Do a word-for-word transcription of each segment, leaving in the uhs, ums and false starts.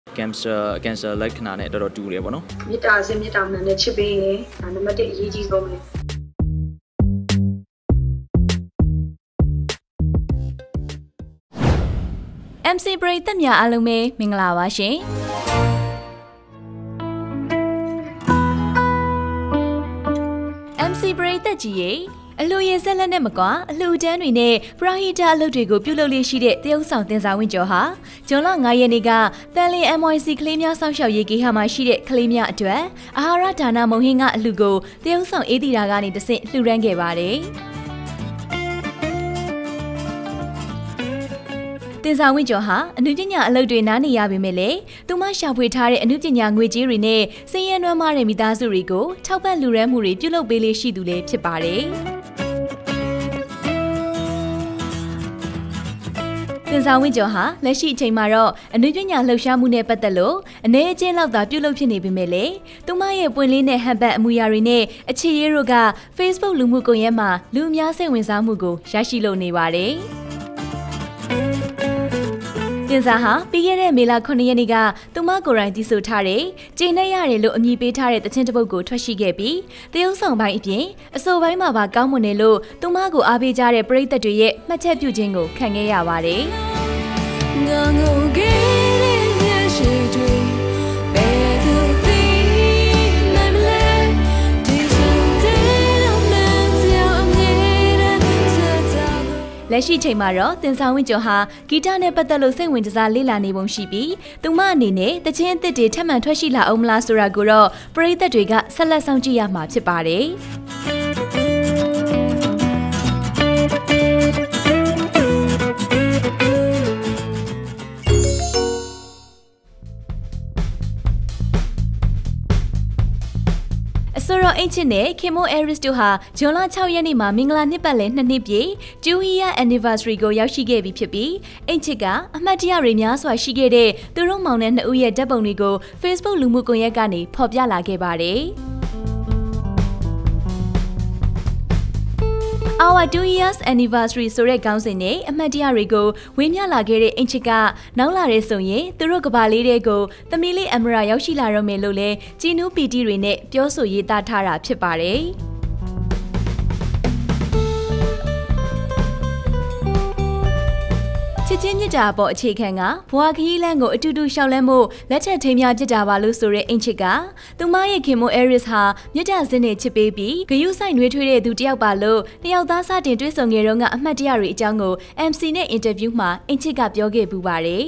cancer cancer လက္ခဏာနဲ့တော်တော်တူတယ်ပေါ့နော်မေတ္တာစင်မေတ္တာမှန်နဲ့ချစ်ပေးရင်ဒါနံပါတ်တစ်အရေးကြီးဆုံးပဲ M C ပရိသတ်များအားလုံးပဲမင်္ဂလာပါရှင် M C ပရိသတ်ကြီးရေအလူရင်ဆက်လက်နဲ့မကွာအလှူဒန်းတွေနဲ့ပရာဟိတအလုပ်တွေကိုပြုလုပ်လေးရှိတဲ့တရုတ်ဆောင်တင်စာဝင့်ကျော်ဟာဇွန်လ၅ရက်နေ့ကတန်လင်း M Y C ကလေးများစောင့်ရှောက်ရေးဂေဟာမှာရှိတဲ့ကလေးများအတွက်အာဟာရဒါနမုံဟင်းကအလှူကိုတရုတ်ဆောင်အေးတီတာကနေတဆင့်လှူဒန်းခဲ့ပါတယ်တင်စာဝင့်ကျော်ဟာအနုပညာအလုပ်တွေနားနေရပေမဲ့လည်းသူမရှာဖွေထားတဲ့အနုပညာငွေကြေးတွေနဲ့စည်ရနွမ်းမတဲ့မိသားစုတွေကိုထောက်ပံ့လှူဒန်းမှုတွေပြုလုပ်ပေးလေးရှိသူလည်းဖြစ်ပါတယ်တင်စာဝင့်ကျော်ဟာလက်ရှိအချိန်မှာတော့အနုပညာလှုပ်ရှားမှုနဲ့ပတ်သက်လို့အနေအချင်းလောက်သာပြုလုပ်ဖြစ်နေပေမဲ့လည်းသူမရဲ့ပွင့်လင်းတဲ့ဟန်ပတ်အမူအရာတွေနဲ့အခြေရေးတို့က Facebook လူမှုကွန်ရက်မှာလူအများစိတ်ဝင်စားမှုကိုရရှိလို့နေပါတယ်တင်စာဟာပြီးခဲ့တဲ့မေလခုနှစ်ရက်နေ့ကသူမကိုယ်တိုင်တည်ဆိုထားတဲ့ကျင်းနဲ့ရတယ်လို့အမည်ပေးထားတဲ့တခြင်းတစ်ပုဒ်ကိုထွက်ရှိခဲ့ပြီးတရုတ်ဆောင်ပိုင်းအပြင်အဆိုပိုင်းမှာပါကောင်းမွန်တယ်လို့သူမကိုအားပေးကြတဲ့ပရိသတ်တွေရဲ့မှတ်ချက်ပြုခြင်းကိုခံခဲ့ရပါတယ်လက်ရှိချိန်မှာတော့တင်ဆောင်ဝင့်ကျော်ဟာဂီတနဲ့ပတ်သက်လို့စိတ်ဝင်စားလေ့လာနေပုံရှိပြီးသူမအနေနဲ့တခြင်းအသစ်တွေထပ်မံထွက်ရှိလာအောင်မလားဆိုတာကိုတော့ပရိသတ်တွေကဆက်လက်စောင့်ကြည့်ရမှာဖြစ်ပါတယ်ဆိုတော့ Eint နဲ့ Kyaw တို့ဟာဇွန်လ၆ရက်နေ့မှာမင်္ဂလာနှစ်ပတ်လည်နှစ်နှစ်ပြည့် two year anniversary ကိုရောက်ရှိခဲ့ပြီဖြစ်ပြီး Eint ကအမှတ်တရတွေများစွာရှိခဲ့တဲ့သူတို့မောင်နှံနှစ်ဦးရဲ့ဓာတ်ပုံတွေကို Facebook လူမှုကွန်ရက်ကနေဖော်ပြလာခဲ့ပါတယ်Our two years anniversary ဆိုတဲ့ခေါင်းစဉ်နဲ့အမှတ်တရတွေကိုဝေမျှလာခဲ့တဲ့ Eint ကနောက်လာတဲ့ဆိုရင်သူတို့ကဘာလေးတွေကိုသမီးလေးအမရာရောက်ရှိလာတော့မယ်လို့လဲဂျီနူးပီတီတွေနဲ့ပြောဆိုရေးသားထားတာဖြစ်ပါတယ်ချစ်ချင်းမြတ်တာပေါ်အခြေခံကဘွားခရီးလန်းကိုအတူတူရှောက်လန်းမှုလက်ချက်ထိမ်းများဖြစ်တာပါလို့ဆိုတဲ့ Eint ကသူမရဲ့ခင်မိုး Aris ဟာမြတ်တာစင်းနဲ့ချစ်ပေးပြီးဂယုဆိုင်နှွေးထွေးတဲ့သူတယောက်ပါလို့တယောက်သားစတင်တွေ့ဆုံခဲ့တော့ကအမှတ်တရတွေအကြောင်းကို M C နဲ့ interview မှာ Eint ကပြောခဲ့ပူပါတယ်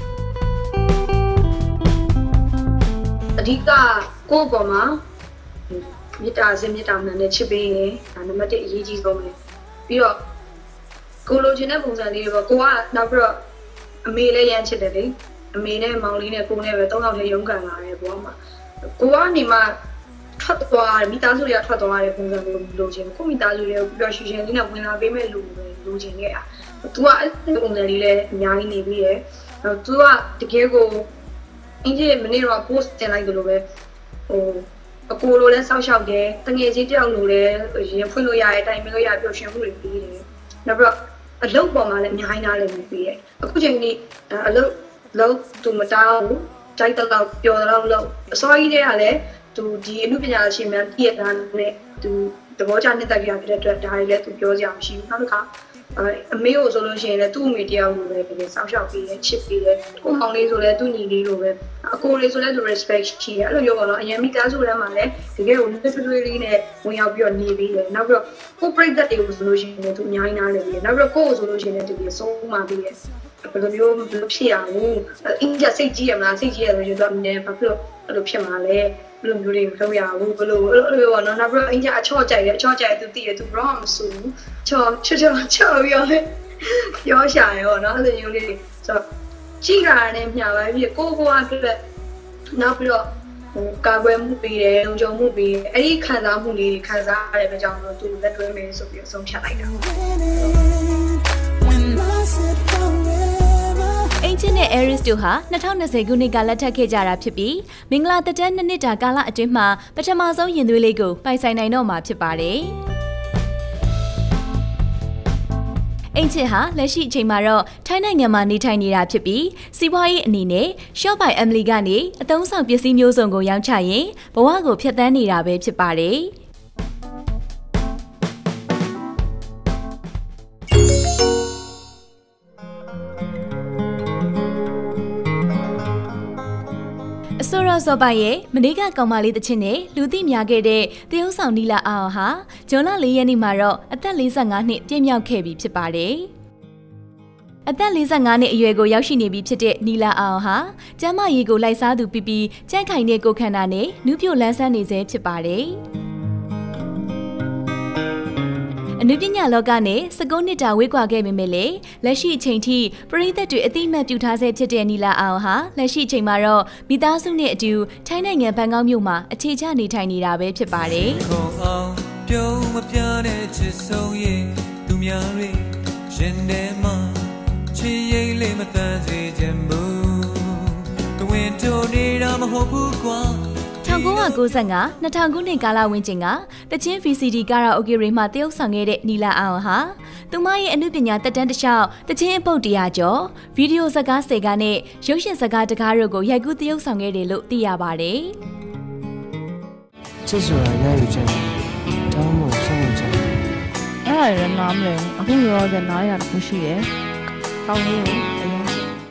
အဓိကကိုယ့်ပေါ်မှာမြတ်တာစင်မြတ်တာမှန်နဲ့ချစ်ပေးရင်ဒါနံပါတ်တစ်အရေးကြီးဆုံးပဲပြီးတော့ကိုလိုချင်တဲ့ပုံစံလေးတွေပေါ့ကိုကနောက်ပြီးတော့အမေလည်းရမ်းချစ်တယ်လေအမေနဲ့မောင်လေးနဲ့ကိုနဲ့ပဲသုံးယောက်လည်းရုန်းကန်လာတယ်ပေါ့မှာကိုကနေမှထွက်သွားတယ်မိသားစုတွေကထွက်သွားတဲ့ပုံစံကိုလိုချင်ကိုမိသားစုတွေကိုပျော်ရွှင်ရှင်လေးနဲ့ဝင်လာပေးမဲ့လူပဲလိုချင်ခဲ့တာသူကအဲ့ဒီပုံစံလေးလည်းအများကြီးနေပြီးရယ်သူကတကယ်ကိုအင်ဂျင်မနေ့တော့ post တင်လိုက်လို့ပဲဟိုအကိုလိုလည်းစောက်ရှောက်တယ်တငယ်ချင်းတယောက်လိုလည်းရင်ဖွင့်လို့ရတဲ့အတိုင်းမလို့ရပျော်ရွှင်မှုတွေပြီးတယ်နောက်ပြီးတော့အလုပ်ပေါ်မှာလည်းအများကြီးနားလည်မှုပြီးရဲ့အခုချိန်ကြီးအလုပ်လုပ်သူမတောင်းဘူးကြိုက်တော့ပျော်တော့လို့အစောကြီးတွေကလည်းသူဒီအမှုပညာရှင်များတည့်ရတာနဲ့သူသဘောကျနှစ်သက်ကြဖြစ်တဲ့အတွက်ဒါတွေလည်းသူပြောကြအောင်ရှိဘူးနောက်တစ်ခါအမေကိုဆိုလို့ရှိရင်လည်းသူ့အမေတယောက်လိုပဲပြန်စောင့်ရှောက်ပြီးချစ်ပြီးတယ်ကိုမောင်လေးဆိုလည်းသူ့ညီလေးလိုပဲအကိုလေးဆိုလည်းသူ respect ရှိတယ်အဲ့လိုမျိုးပေါ့နော်အရင်မိသားစုထဲမှာလည်းတကယ်ကိုနှစ်ထွေးလေးနဲ့ဝင်ရောက်ပြီးတော့နေပြီးတယ်နောက်ပြီးတော့ကိုပြိတ္တတွေကိုဆိုလို့ရှိရင်သူအများကြီးနားလည်ပြီးတယ်နောက်ပြီးတော့ကိုကိုဆိုလို့ရှိရင်လည်းသူဒီဆုံးမှပြီးတယ်ဘယ်လိုမျိုးဘယ်လိုဖြစ်အောင်အင်းကြစိတ်ကြီးရမလားစိတ်ကြီးရလို့ပြောနေဘာဖြစ်လို့အဲ့လိုဖြစ်မှာလဲဘယ်လိုမျိုးတွေမလုပ်ရဘူးဘယ်လိုအဲ့လိုပေါ့နော်နောက်ပြီးတော့အင်းကြအချော့ကြိုက်တယ်အချော့ကြိုက်သူတည်ရသူဘာမှမဆိုဘူးချော့ချော့ချော့ချော့ပြောတယ်ပြောရှာရပေါ့နော်အဲ့လိုမျိုးလေးဆိုတော့ကြည့်တာနဲ့မျှပါပြီကိုကိုကအတွက်နောက်ပြီးတော့ဟိုကာကွယ်မှုပေးတယ်လုံခြုံမှုပေးတယ်အဲ့ဒီခံစားမှုလေးတွေခံစားရတဲ့အတွက်ကြောင့်လို့သူလက်တွဲမယ်ဆိုပြီးအဆုံးဖြတ်လိုက်တာEint နဲ့ Aris တို့ဟာ၂၀၂၀ခုနှစ်ကလက်ထပ်ခဲ့ကြတာဖြစ်ပြီးမင်္ဂလာသက်တမ်းနှစ်နှစ်တာကာလအတွင်းမှာပထမဆုံးရင်သွေးလေးကိုပိုင်ဆိုင်နိုင်တော့မှာဖြစ်ပါတယ်။အိမ်ချစ်ဟာလက်ရှိအချိန်မှာတော့ထိုင်းနိုင်ငံမှာနေထိုင်နေတာဖြစ်ပြီးစီးပွားရေးအနေနဲ့ Shop by Emily ကနေအသုံးဆောင်ပစ္စည်းမျိုးစုံကိုရောင်းချရင်ဘဝကိုဖြတ်သန်းနေတာပဲဖြစ်ပါတယ်အစိုးရစောပိုင်ရဲ့မနေ့ကကောင်မလေးတစ်ချင်းနဲ့လူသိများခဲ့တဲ့တရုတ်ဆောင်နီလာအောင်ဟာဇွန်လ၄ရက်နေ့မှာတော့အသက်၄၅နှစ်ပြည့်မြောက်ခဲ့ပြီဖြစ်ပါတယ်။အသက်၄၅နှစ်အရွယ်ကိုရောက်ရှိနေပြီဖြစ်တဲ့နီလာအောင်ဟာကျန်းမာရေးကိုလိုက်စားသူပြီးပြီးကြိုက်ခိုင်တဲ့ကိုယ်ခန္ဓာနဲ့နုပြိုလန်းဆန်းနေစေဖြစ်ပါတယ်။အနုပညာလောကနဲ့စကုန်းနှစ်တာဝေးကွာခဲ့ပေမဲ့လည်းလက်ရှိအချိန်ထိပရိသတ်တွေအသိမှတ်ပြုထားဆဲဖြစ်တဲ့နီလာအောင်ဟာလက်ရှိအချိန်မှာတော့မိသားစုနဲ့အတူထိုင်းနိုင်ငံဘန်ကောက်မြို့မှာအခြေချနေထိုင်နေတာပဲဖြစ်ပါတယ်။ခုံအောင်ပြုံးမပြတဲ့ချစ်ဆုံးရဲ့သူများတွေရှင်ထဲမှာချစ်ရင်လေးမတန်စေခြင်းဘူး။တဝင်းတိုးနေတာမဟုတ်ဘူးကွာ။၁၉၉၅ ၂၀၀၀ ခုနှစ်ကာလဝန်းကျင်ကတချင်း ဗီ စီ ဒီ ကာရာအိုကေတွေမှာတရုပ်ဆောင်ခဲ့တဲ့နီလာအောင်ဟာသူမရဲ့အနုပညာတက်တန်းတစ်လျှောက်တချင်းအပုတ်တရာကျော်ဗီဒီယိုဇာတ်ကားဆယ်ကားနဲ့ရုပ်ရှင်ဇာတ်ကားတကားတို့ကိုရိုက်ကူးတရုပ်ဆောင်ခဲ့တယ်လို့သိရပါတယ်။ချစ်ဆိုတာရယူချက်တောင်းဖို့ဆုံးဖြတ်ချက်အဲ့ဒါလည်းနားမလဲအခုရောကနားရတစ်ခုရှိတယ်။ကောင်းလေးကိုအရင်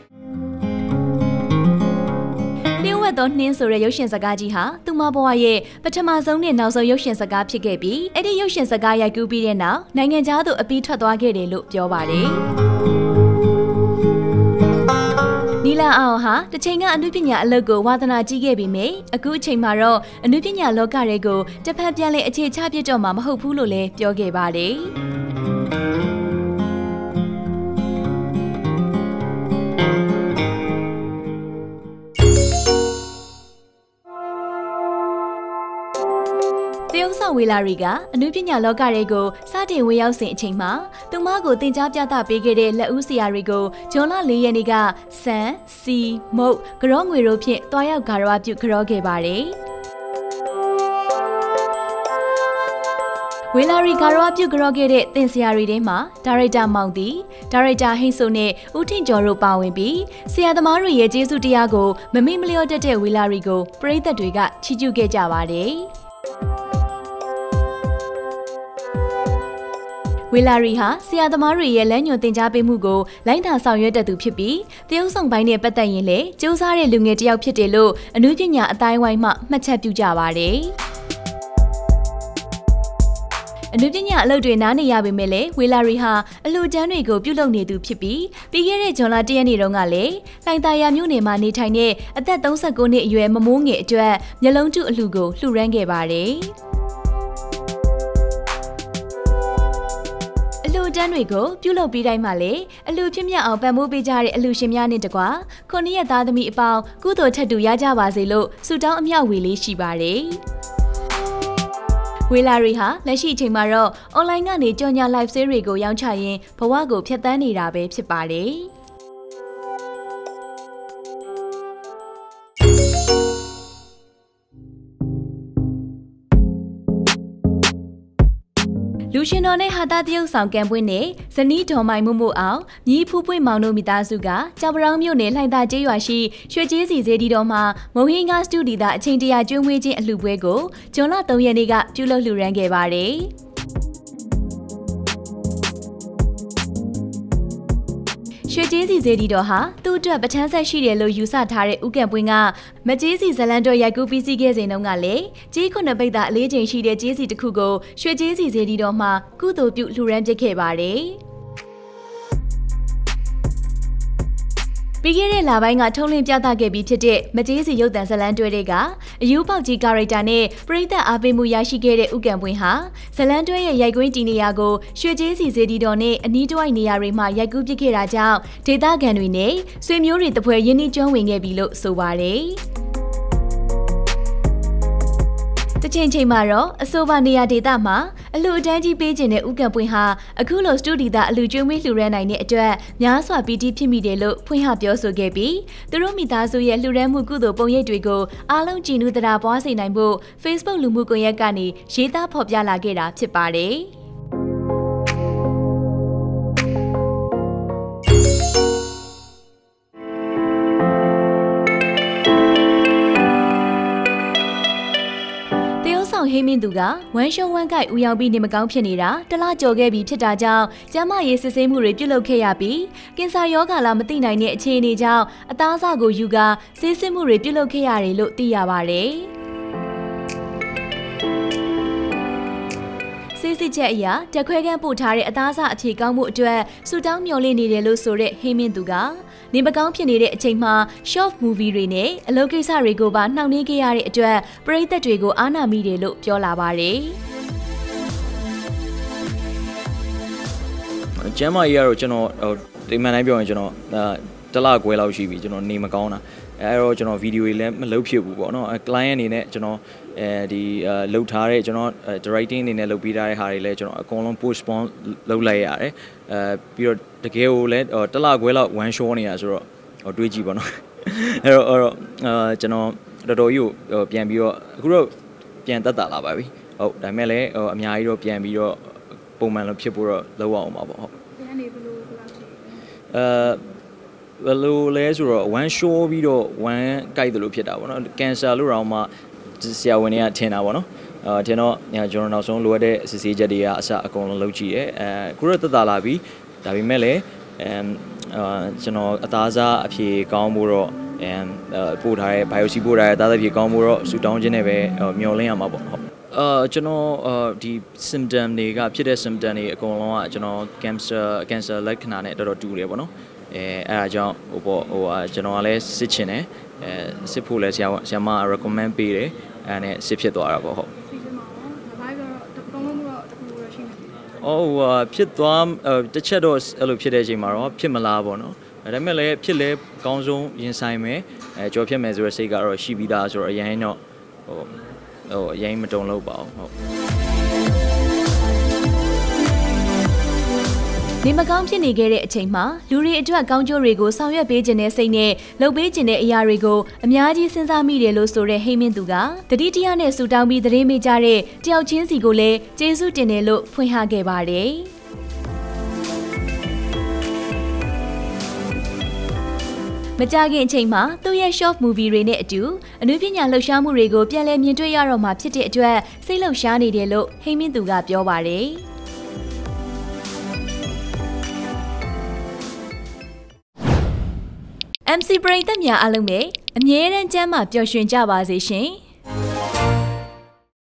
သောနှင်းဆိုတဲ့ရုပ်ရှင်ဇာတ်ကားကြီးဟာသူမဘဝရဲ့ပထမဆုံးနဲ့နောက်ဆုံးရုပ်ရှင်ဇာတ်ကားဖြစ်ခဲ့ပြီးအဲ့ဒီရုပ်ရှင်ဇာတ်ကားရိုက်ကူးပြီးတဲ့နောက်နိုင်ငံခြားသို့အပြီးထွက်သွားခဲ့တယ်လို့ပြောပါတယ်နီလာအောင်ဟာတစ်ချိန်ကအနုပညာအလုပ်ကိုဝါသနာကြီးခဲ့ပြီးမြဲအခုအချိန်မှာတော့အနုပညာလောကတွေကိုတစ်ဖက်ပြန်လည်အခြေချပြစ်တော့မှာမဟုတ်ဘူးလို့လည်းပြောခဲ့ပါတယ်တရုတ်ဆောင်ဝေလာရီကအနုပညာလောကတွေကိုစတင်ဝင်ရောက်စဉ်အချိန်မှာသူမကိုသင်ကြားပြသပေးခဲ့တဲ့လက်ဦးဆရာတွေကိုဇွန်လ၄ရက်နေ့ကစံစီမုတ်ကြောငွေတို့ဖြင့်တွားရောက်ဂါရဝပြုကြောခဲ့ပါတယ်ဝေလာရီဂါရဝပြုကြောခဲ့တဲ့သင်ဆရာတွေထဲမှာဒါရိုက်တာမောင်တီဒါရိုက်တာဟိတ်ဆိုနဲ့ဦးထင်ကျော်တို့ပါဝင်ပြီးဆရာသမားတွေရဲ့ကျေးဇူးတရားကိုမမေ့မလျော့တတ်တဲ့ဝေလာရီကိုပရိသတ်တွေကချီးကျူးခဲ့ကြပါတယ်ဝေလာရီဟာဆရာသမားတွေရဲ့လမ်းညွှန်သင်ကြားပေးမှုကိုလိုင်းတာဆောင်ရွက်တတ်သူဖြစ်ပြီးတရုတ်ဆောင်ပိုင်းနဲ့ပတ်သက်ရင်လည်းစူးစမ်းတဲ့လူငယ်တစ်ယောက်ဖြစ်တယ်လို့အနုပညာအတိုင်းဝိုင်းမှမှတ်ချက်ပြုကြပါတယ်။အနုပညာအလုပ်တွေနားနေရပေမဲ့လည်းဝေလာရီဟာအလှူဒန်းတွေကိုပြုလုပ်နေသူဖြစ်ပြီးပြီးခဲ့တဲ့ဇွန်လ၁ရက်နေ့တုန်းကလည်းလိုင်တာယာမြို့နယ်မှာနေထိုင်တဲ့အသက်၃၉နှစ်အရွယ်မမိုးငယ်အတွက်မျက်လုံးကျုအလှူကိုလှူဒန်းခဲ့ပါတယ်။အလှူဒန်းတွေကိုပြုလုပ်ပြီးတိုင်းမှာလည်းအလှူဖြစ်မြောက်အောင်ပံ့ပိုးပေးကြတဲ့အလှူရှင်များနဲ့တကွာခုနှစ်ရက်သားသမီးအပေါင်းကုသိုလ်ထက်တူရကြပါစေလို့ဆုတောင်းအမြောက်ဝေလေးရှိပါတယ်။ဝေလာရီဟာလက်ရှိအချိန်မှာတော့ online ကနေကြော်ညာ live sale တွေကိုရောင်းချရင်းဘဝကိုဖျက်ဆီးနေတာပဲဖြစ်ပါတယ်။လူရှင်တော်နဲ့ဟာတာတရုတ်ဆောင်ကံပွင့်နဲ့ဇနီးဒေါ်မိုင်မှုမှုအောင်ညီဖူးပွင့်မောင်တို့မိသားစုကကြောင်ပရောင်းမြို့နယ်လှိုင်သာကျေးရွာရှိရွှေကျေးစီစေတီတော်မှာမုံဟင်းကားစတူဒီတာအချိန်တရာကျွေးမွေးခြင်းအလှူပွဲကိုဇွန်လ၃ရက်နေ့ကပြုလုပ်လှူဒါန်းခဲ့ပါတယ်။ရွှေကျေးစီစေတီတော်ဟာသူ့အတွက်ပဋ္ဌာန်းဆက်ရှိတယ်လို့ယူဆထားတဲ့ဦးကံပွင့်ကမကျေးစီဇလန်တော်ရိုက်ကူးပြီးစီးခဲ့စဉ်တုန်းကလည်းကျေးခုနှစ်ပိတ်တာအလေးချိန်ရှိတဲ့ကျေးစီတစ်ခုကိုရွှေကျေးစီစေတီတော်မှာကုသိုလ်ပြုလှူဒါန်းပစ်ခဲ့ပါတယ်။ပြီးခဲ့တဲ့လပိုင်းကထုံးလင်းပြသခဲ့ပြီးဖြစ်တဲ့မကျေးစီရုပ်သံဇလန်တွဲတွေကအယူပေါက်ကြီးကာရိုက်တာနဲ့ပရိသတ်အားပေးမှုရရှိခဲ့တဲ့ဦးကံပွင့်ဟာဇလန်တွဲရဲ့ရိုက်ကွင်းတီနေရာကိုရွှေကျေးစီစေတီတော်နဲ့အနီးတစ်ဝိုက်နေရာတွေမှာရိုက်ကူးပစ်ခဲ့တာကြောင့်ဒေသခံတွေနဲ့ဆွေမျိုးတွေတပွဲရင်းနှီးကျွမ်းဝင်ခဲ့ပြီလို့ဆိုပါတယ်။တချိန်ချိန်မှာတော့အဆိုပါနေရာဒေသမှာအလှူဒန်းကြီးပေးခြင်းတဲ့ဦးကံပွင့်ဟာအခုလိုစတူဒီတာအလှူကျွေးမွေးလှူရမ်းနိုင်တဲ့အတွက်များစွာပီတိဖြစ်မိတယ်လို့ဖွင့်ဟပြောဆိုခဲ့ပြီးသူတို့မိသားစုရဲ့လှူဒန်းမှုကုသိုလ်ပုံရိပ်တွေကိုအားလုံးကြည်နူးတရားပွားစေနိုင်ဖို့ Facebook လူမှုကွန်ရက်ကနေရေးသားဖော်ပြလာခဲ့တာဖြစ်ပါတယ်။ဟိမင်းသူကဝမ်းရှုံးဝမ်းကိုက်ဦးရောက်ပြီးနေမကောင်းဖြစ်နေတာတလကြော်ခဲ့ပြီးဖြစ်တာကြောင့်ကျန်းမာရေးစစ်ဆေးမှုတွေပြုလုပ်ခဲ့ရပြီးကင်ဆာရောဂါလာမသိနိုင်တဲ့အခြေအနေကြောင့်အသားအစာကိုယူကာဆေးစစ်မှုတွေပြုလုပ်ခဲ့ရတယ်လို့သိရပါတယ်။ဆေးစစ်ချက်အရတက်ခွဲခန်းပို့ထားတဲ့အသားအစာအဖြေကောင်းမှုအတွက်စူတောင်းမျှော်လင့်နေတယ်လို့ဆိုတဲ့ဟိမင်းသူကနေမကောင်းဖြစ်နေတဲ့အချိန်မှာ short movie တွေနဲ့အလုပ်ကိစ္စတွေကိုပါနှောင့်နှေးခဲ့ရတဲ့အတွက်ပရိသတ်တွေကိုအားနာမိတယ်လို့ပြောလာပါတယ်ကျမ်းမာရေးကတော့ကျွန်တော်ဒီမှန်တိုင်းပြောရင်ကျွန်တော်တလခွဲလောက်ရှိပြီကျွန်တော်နေမကောင်းတာအဲတော့ကျွန်တော်ဗီဒီယိုတွေလည်းမလုပ်ဖြစ်ဘူးပေါ့နော် client အနေနဲ့ကျွန်တော်အဲဒီလှုပ်ထားတဲ့ကျွန်တော် directing အနေနဲ့လုပ်ပေးထားတဲ့ဟာတွေလည်းကျွန်တော်အကုန်လုံး postpone လုပ်လိုက်ရတယ်အဲပြီးတော့တကယ်ကိုလည်းတလခွဲလောက် one show နေရဆိုတော့တွေးကြည့်ပါနော်အဲတော့အဲတော့အာကျွန်တော်တော်တော်ကြီးကိုပြန်ပြီးတော့အခုတော့ပြန်တက်တာလာပါပြီဟုတ်ဒါပေမဲ့လည်းအများကြီးတော့ပြန်ပြီးတော့ပုံမှန်လို့ဖြစ်ဖို့တော့လုပ်အောင်ပါပေါ့ဟုတ်ပြန်နေဘလို့ဘယ်လောက်ရှိအဲဘယ်လိုလဲဆိုတော့ one show ပြီးတော့ one ကိုက်တယ်လို့ဖြစ်တာပေါ့နော် cancer လို့တော့မှဆရာဝန်တွေကထင်တာပေါ့နော်အဲထင်တော့ကျွန်တော်နောက်ဆုံးလိုအပ်တဲ့စစ်ဆေးချက်တွေကအစအကုန်လုံးလုပ်ကြည့်ရဲအဲခုတော့တက်တာလာပြီဒါပေမဲ့လည်းအဲကျွန်တော်အသားစားအဖြေကောင်းဖို့တော့အဲပို့ထားတဲ့ biopsy ပို့ထားတဲ့အသားစားအဖြေကောင်းဖို့တော့ဆူတောင်းခြင်းနဲ့ပဲမျှော်လင့်ရမှာပေါ့ဟုတ်အာကျွန်တော်ဒီ symptom တွေကဖြစ်တဲ့ symptom တွေအကုန်လုံးကကျွန်တော် cancer cancer လက္ခဏာနဲ့တော်တော်တူတယ်ပေါ့နော်အဲအဲ့ဒါကြောင့်ဟိုပေါ့ဟိုကျွန်တော်ကလည်းစစ်ချင်တယ်အဲစစ်ဖို့လည်းဆရာဆရာမ recommend ပေးတယ်အဲ့နဲ့စစ်ဖြစ်သွားတာပေါ့ဟုတ်စစ်ချင်ပါတော့ဒါပိုင်းကတော့တကုံလုံးတော့တခုတော့ရှိနေတယ်အော်ဟိုဖြစ်သွားတစ်ချက်တော့အဲ့လိုဖြစ်တဲ့အချိန်မှာတော့ဖြစ်မလားပေါ့နော်ဒါပေမဲ့လည်းဖြစ်လဲအကောင်းဆုံးရင်ဆိုင်မယ်အဲကြော်ဖြစ်မယ်ဆိုတဲ့စိတ်ကတော့ရှိပြီးသားဆိုတော့အရင်တော့ဟိုဟိုအရင်မတုံလို့ပါဘူးဟုတ်နေမကောင်းဖြစ်နေခဲ့တဲ့အချိန်မှာလူတွေအတွက်ကောင်းကျိုးတွေကိုဆောင်ရွက်ပေးခြင်းနဲ့စိတ်နဲ့လှုပ်ပေးခြင်းတဲ့အရာတွေကိုအများကြီးစဉ်းစားမိတယ်လို့ဆိုတဲ့ဟိမင်းသူကတတိတရနဲ့ဆူတောင်းပြီးသတင်းမေးကြတဲ့တယောက်ချင်းစီကိုလည်းကျေးဇူးတင်တယ်လို့ဖွင့်ဟခဲ့ပါတယ်မကြခင်အချိန်မှာသူ့ရဲ့ short movie တွေနဲ့အတူအနုပညာလှူရှားမှုတွေကိုပြန်လည်မြင်တွေ့ရတော့မှာဖြစ်တဲ့အတွက်စိတ်လှုပ်ရှားနေတယ်လို့ဟိမင်းသူကပြောပါတယ်M C ပရိသတ်များအားလုံးပဲအမြဲတမ်းကျမ်းမာပျော်ရွှင်ကြပါစေရှင်။